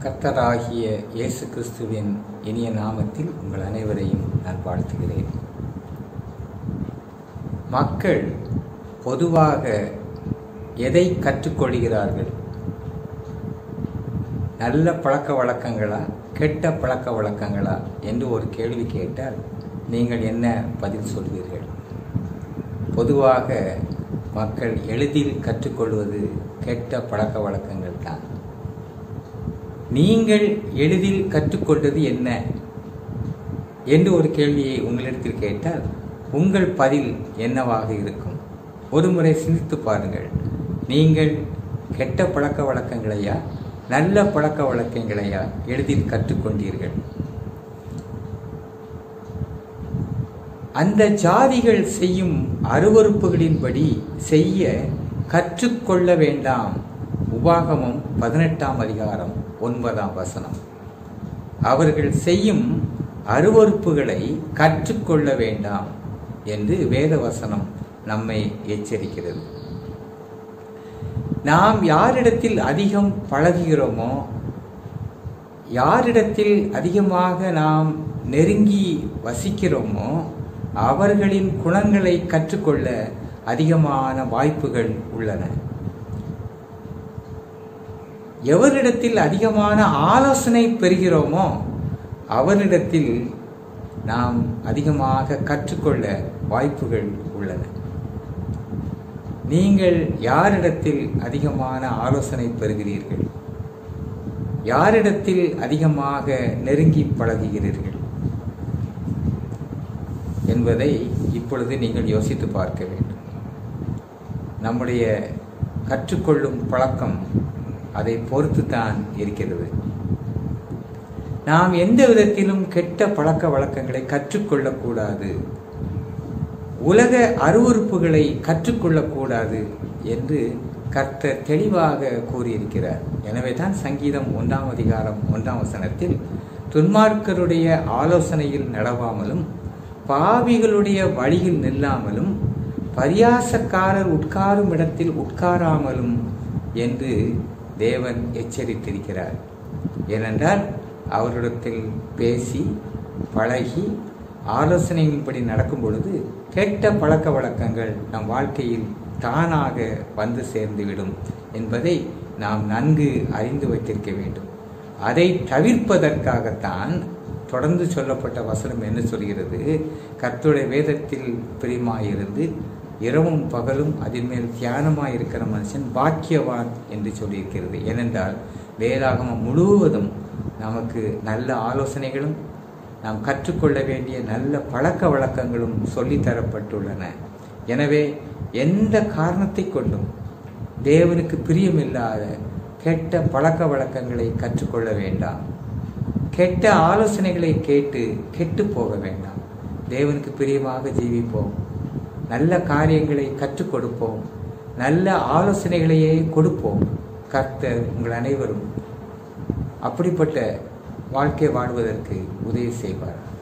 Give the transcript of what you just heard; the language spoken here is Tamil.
கர்த்தராகிய இயேசு கிறிஸ்துவின் இனிய நாமத்தில் உங்கள் அனைவரையும் நான் வாழ்த்துகிறேன். மக்கள் பொதுவாக எதை கற்றுக்கொள்கிறார்கள்? நல்ல பழக்க வழக்கங்களா, கெட்ட பழக்க வழக்கங்களா என்று ஒரு கேள்வி கேட்டால் நீங்கள் என்ன பதில் சொல்வீர்கள்? பொதுவாக மக்கள் எளிதில் கற்றுக்கொள்வது கெட்ட பழக்க வழக்கங்கள் தான். நீங்கள் எளிதில் கற்றுக்கொண்டது என்ன என்று ஒரு கேள்வியை உங்களிடத்தில் கேட்டால் உங்கள் பதில் என்னவாக இருக்கும்? ஒரு முறை சிந்தித்து பாருங்கள். நீங்கள் கெட்ட பழக்க வழக்கங்களையா, நல்ல பழக்க வழக்கங்களையா எளிதில் கற்றுக்கொண்டீர்கள்? அந்த ஜாதிகள் செய்யும் அருவருப்புகளின்படி செய்ய கற்றுக்கொள்ள வேண்டாம். உபாகமம் 18ஆம் அதிகாரம் 9ஆம் வசனம். அவர்கள் செய்யும் அருவருப்புகளை கற்றுக்கொள்ள வேண்டாம் என்று வேத வசனம் நம்மை எச்சரிக்கிறது. நாம் யாரிடத்தில் அதிகம் பழகுகிறோமோ, யாரிடத்தில் அதிகமாக நாம் நெருங்கி வசிக்கிறோமோ அவர்களின் குணங்களை கற்றுக்கொள்ள அதிகமான வாய்ப்புகள் உள்ளன. எவரிடத்தில் அதிகமான ஆலோசனை பெறுகிறோமோ அவரிடத்தில் நாம் அதிகமாக கற்றுக்கொள்ள வாய்ப்புகள் உள்ளன. நீங்கள் யாரிடத்தில் அதிகமான ஆலோசனை பெறுகிறீர்கள்? யாரிடத்தில் அதிகமாக நெருங்கி பழகுகிறீர்கள் என்பதை இப்பொழுது நீங்கள் யோசித்து பார்க்க வேண்டும். நம்முடைய கற்றுக்கொள்ளும் பழக்கம் அதை பொறுத்து தான் இருக்கிறது. நாம் எந்த விதத்திலும் கெட்ட பழக்க வழக்கங்களை கற்றுக்கொள்ளக்கூடாது, உலக அருவருப்புகளை கற்றுக்கொள்ளக்கூடாது என்று கர்த்தர் தெளிவாக கூறியிருக்கிறார். எனவே தான் சங்கீதம் 1ஆம் அதிகாரம் 1ஆம் வசனத்தில் துன்மார்க்கருடைய ஆலோசனையில் நடவாமலும் பாவிகளுடைய வழியில் நில்லாமலும் பரியாசக்காரர் உட்காரும் இடத்தில் உட்காராமலும் என்று தேவன் எச்சரித்திருக்கிறார். ஏனென்றால் அவரிடத்தில் பேசி பழகி ஆலோசனையின்படி நடக்கும் பொழுது கெட்ட பழக்க வழக்கங்கள் நம் வாழ்க்கையில் தானாக வந்து சேர்ந்துவிடும் என்பதை நாம் நன்கு அறிந்து வைத்திருக்க வேண்டும். அதை தவிர்ப்பதற்காகத்தான் தொடர்ந்து சொல்லப்பட்ட வசனம் என்ன சொல்கிறது? கர்த்தருடைய வேதத்தில் பிரியமாயிருந்து இரவும் பகலும் அதில் மேல் தியானமாய் இருக்கிற மனுஷன் பாக்கியவான் என்று சொல்லியிருக்கிறது. ஏனென்றால் வேதாகமம் முழுவதும் நமக்கு நல்ல ஆலோசனைகளும் நாம் கற்றுக்கொள்ள வேண்டிய நல்ல பழக்க வழக்கங்களும் சொல்லித்தரப்பட்டுள்ளன. எனவே எந்த காரணத்தை கொண்டும் தேவனுக்கு பிரியமில்லாத கெட்ட பழக்க வழக்கங்களை கற்றுக்கொள்ள வேண்டாம். கெட்ட ஆலோசனைகளை கேட்டு கெட்டு போக வேண்டாம். தேவனுக்கு பிரியமாக ஜீவிப்போம். நல்ல காரியங்களை கற்றுக் கொடுப்போம். நல்ல ஆலோசனைகளையே கொடுப்போம். கர்த்தர் உங்கள் அனைவரும் அப்படிப்பட்ட வாழ்க்கை வாழ்வதற்கு உதவி செய்வார்.